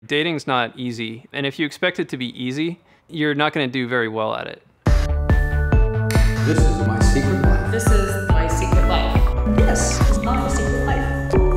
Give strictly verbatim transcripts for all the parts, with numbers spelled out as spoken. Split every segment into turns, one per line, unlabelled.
Dating's not easy, and if you expect it to be easy, you're not going to do very well at it.
This is my secret life.
This is my secret life.
This is my secret life.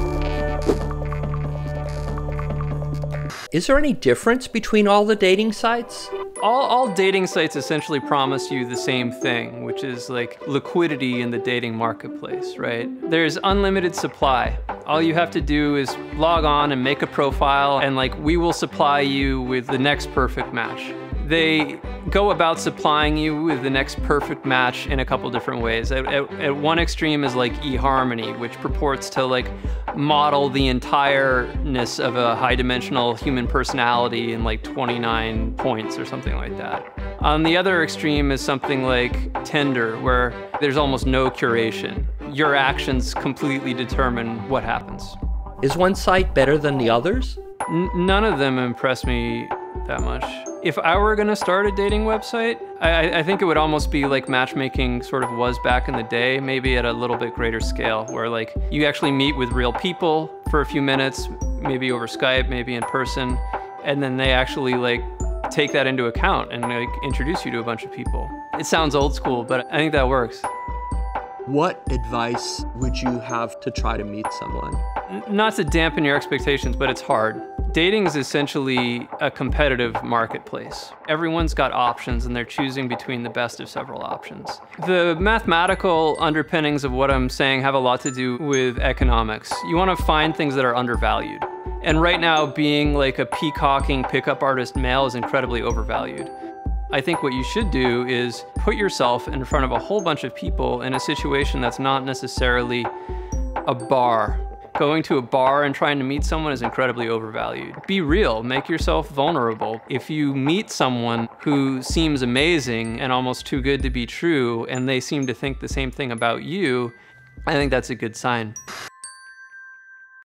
Is there any difference between all the dating sites?
All, all dating sites essentially promise you the same thing, which is like liquidity in the dating marketplace, right? There's unlimited supply. All you have to do is log on and make a profile, and like we will supply you with the next perfect match. They go about supplying you with the next perfect match in a couple different ways. At, at, at one extreme is like eHarmony, which purports to like model the entireness of a high-dimensional human personality in like twenty-nine points or something like that. On the other extreme is something like Tinder, where there's almost no curation. Your actions completely determine what happens.
Is one site better than the others?
N- none of them impress me that much. If I were gonna start a dating website, I, I think it would almost be like matchmaking sort of was back in the day, maybe at a little bit greater scale, where like you actually meet with real people for a few minutes, maybe over Skype, maybe in person, and then they actually like take that into account and like introduce you to a bunch of people. It sounds old school, but I think that works.
What advice would you have to try to meet someone?
N- not to dampen your expectations, but it's hard. Dating is essentially a competitive marketplace. Everyone's got options and they're choosing between the best of several options. The mathematical underpinnings of what I'm saying have a lot to do with economics. You want to find things that are undervalued. And right now, being like a peacocking pickup artist male is incredibly overvalued. I think what you should do is put yourself in front of a whole bunch of people in a situation that's not necessarily a bar. Going to a bar and trying to meet someone is incredibly overvalued. Be real, make yourself vulnerable. If you meet someone who seems amazing and almost too good to be true, and they seem to think the same thing about you, I think that's a good sign.